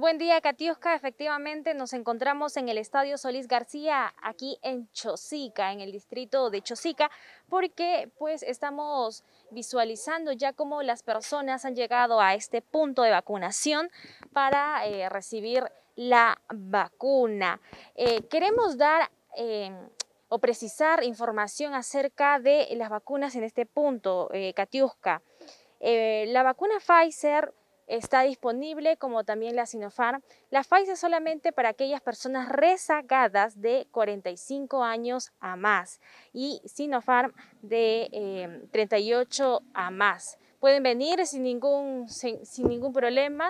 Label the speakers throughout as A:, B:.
A: Buen día, Katiuska. Efectivamente, nos encontramos en el Estadio Solís García, aquí en Chosica, en el distrito de Chosica, porque pues estamos visualizando ya cómo las personas han llegado a este punto de vacunación para recibir la vacuna. Queremos dar o precisar información acerca de las vacunas en este punto, Katiuska. La vacuna Pfizer está disponible, como también la Sinopharm. La Pfizer solamente para aquellas personas rezagadas de 45 años a más y Sinopharm de 38 a más. Pueden venir sin ningún problema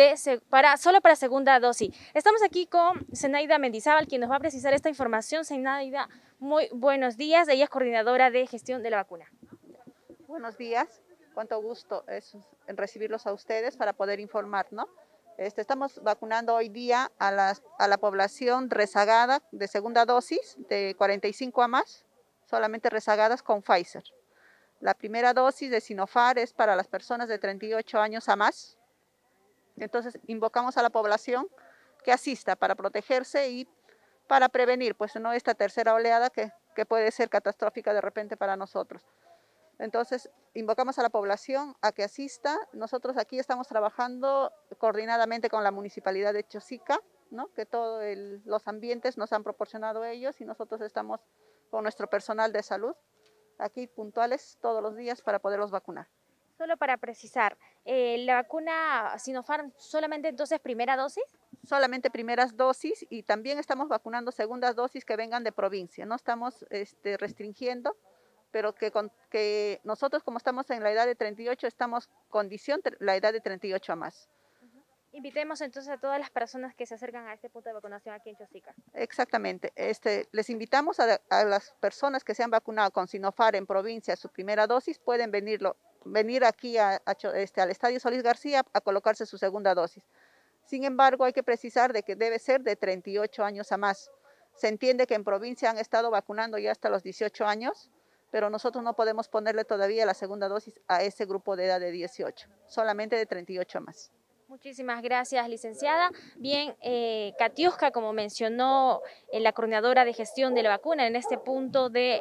A: solo para segunda dosis. Estamos aquí con Zenaida Mendizábal, quien nos va a precisar esta información. Zenaida, muy buenos días. Ella es coordinadora de gestión de la vacuna.
B: Buenos días, cuánto gusto es en recibirlos a ustedes para poder informar, ¿no? Estamos vacunando hoy día a la población rezagada de segunda dosis de 45 a más, solamente rezagadas con Pfizer. La primera dosis de Sinopharm es para las personas de 38 años a más. Entonces invocamos a la población que asista para protegerse y para prevenir, pues no esta tercera oleada que puede ser catastrófica de repente para nosotros. Entonces, invocamos a la población a que asista. Nosotros aquí estamos trabajando coordinadamente con la Municipalidad de Chosica, ¿no? Que todos los ambientes nos han proporcionado ellos y nosotros estamos con nuestro personal de salud aquí puntuales todos los días para poderlos vacunar.
A: Solo para precisar, ¿la vacuna Sinopharm solamente entonces primera dosis?
B: Solamente primeras dosis y también estamos vacunando segundas dosis que vengan de provincia. No estamos restringiendo, pero que nosotros como estamos en la edad de 38, estamos condición la edad de 38 a más.
A: Invitemos entonces a todas las personas que se acercan a este punto de vacunación aquí en Chosica.
B: Exactamente, les invitamos a las personas que se han vacunado con Sinopharm en provincia, su primera dosis, pueden venir aquí al Estadio Solís García a colocarse su segunda dosis. Sin embargo, hay que precisar de que debe ser de 38 años a más. Se entiende que en provincia han estado vacunando ya hasta los 18 años, pero nosotros no podemos ponerle todavía la segunda dosis a ese grupo de edad de 18, solamente de 38 a más.
A: Muchísimas gracias, licenciada. Bien, Katiuska, como mencionó la coordinadora de gestión de la vacuna en este punto de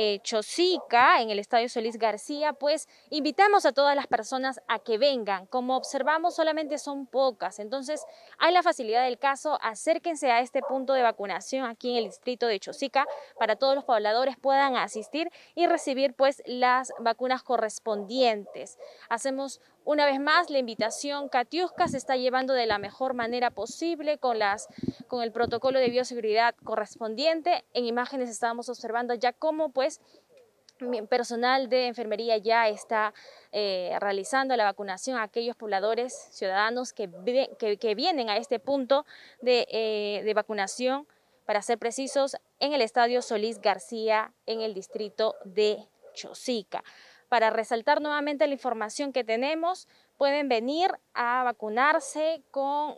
A: Chosica, en el Estadio Solís García, pues invitamos a todas las personas a que vengan. Como observamos, solamente son pocas, entonces hay la facilidad del caso, acérquense a este punto de vacunación aquí en el distrito de Chosica para todos los pobladores puedan asistir y recibir pues las vacunas correspondientes. Hacemos una vez más la invitación. Katiuska se está llevando de la mejor manera posible con el protocolo de bioseguridad correspondiente. En imágenes estábamos observando ya cómo pues personal de enfermería ya está realizando la vacunación a aquellos pobladores ciudadanos que vienen a este punto de vacunación, para ser precisos, en el Estadio Solís García, en el distrito de Chosica. Para resaltar nuevamente la información que tenemos, pueden venir a vacunarse con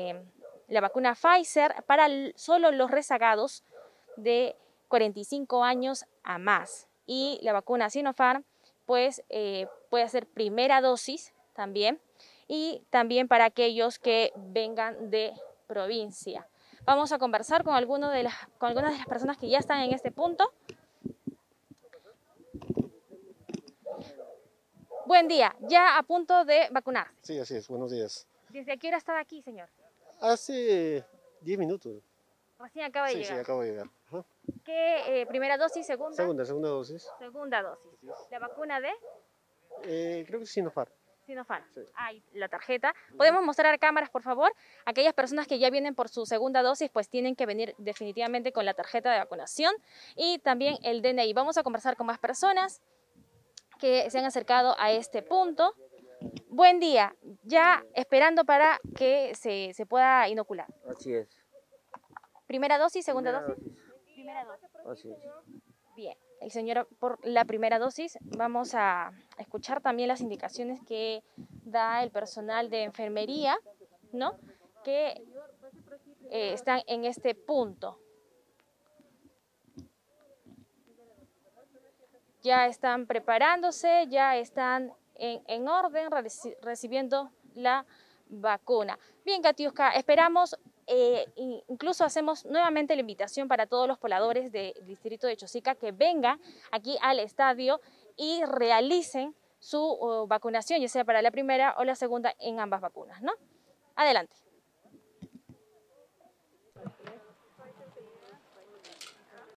A: la vacuna Pfizer para solo los rezagados de 45 años a más. Y la vacuna Sinopharm, pues puede ser primera dosis también, y también para aquellos que vengan de provincia. Vamos a conversar con algunas de las personas que ya están en este punto. Buen día, ya a punto de vacunarse.
C: Sí, así es, buenos días.
A: ¿Desde qué hora está aquí, señor?
C: Hace 10 minutos.
A: Recién acaba de llegar.
C: Sí, acabo de llegar. Ajá.
A: ¿Qué primera dosis, segunda?
C: Segunda dosis.
A: Segunda dosis. ¿La vacuna de?
C: Creo que es Sinopharm.
A: Sinopharm.
C: Sí.
A: Ahí la tarjeta. ¿Podemos mostrar a cámaras, por favor? Aquellas personas que ya vienen por su segunda dosis, pues tienen que venir definitivamente con la tarjeta de vacunación y también el DNI. Vamos a conversar con más personas que se han acercado a este punto. Buen día, ya esperando para que se pueda inocular.
D: Así es.
A: ¿Primera dosis, segunda dosis? Primera dosis.
D: Así es.
A: Bien, el señor por la primera dosis. Vamos a escuchar también las indicaciones que da el personal de enfermería, ¿no? Que están en este punto. Ya están preparándose, ya están en orden, recibiendo la vacuna. Bien, Katiuska, esperamos, incluso hacemos nuevamente la invitación para todos los pobladores del distrito de Chosica que vengan aquí al estadio y realicen su vacunación, ya sea para la primera o la segunda en ambas vacunas, ¿no? Adelante.